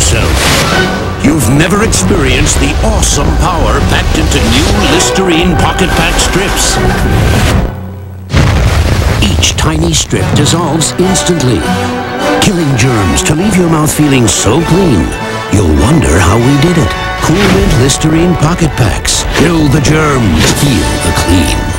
yourself. You've never experienced the awesome power packed into new Listerine Pocket Pack strips. Each tiny strip dissolves instantly, killing germs to leave your mouth feeling so clean, you'll wonder how we did it. Cool Mint Listerine Pocket Packs. Kill the germs, feel the clean.